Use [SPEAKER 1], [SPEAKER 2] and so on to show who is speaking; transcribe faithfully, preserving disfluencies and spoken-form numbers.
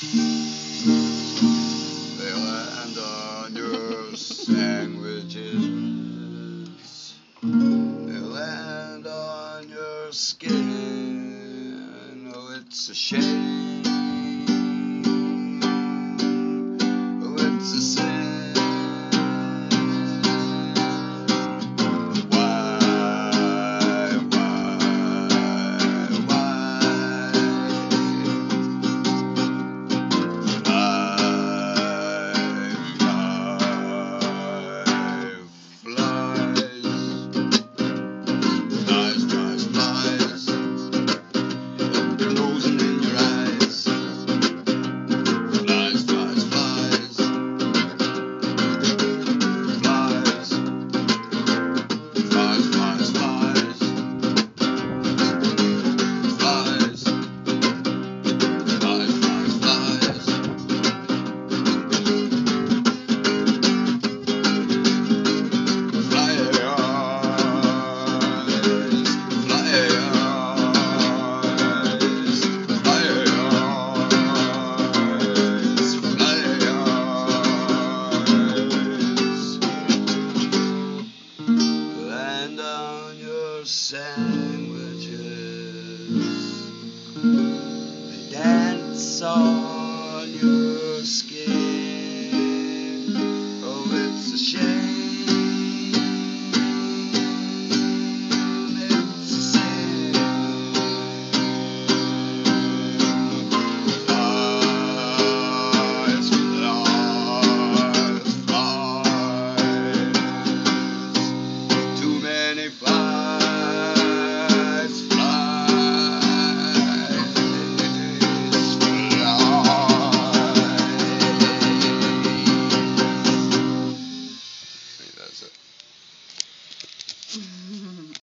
[SPEAKER 1] They land on your sandwiches. They land on your skin. Oh, it's a shame. Oh, it's a sin. Why, why, why? Land on your sandwiches. They dance on your skin.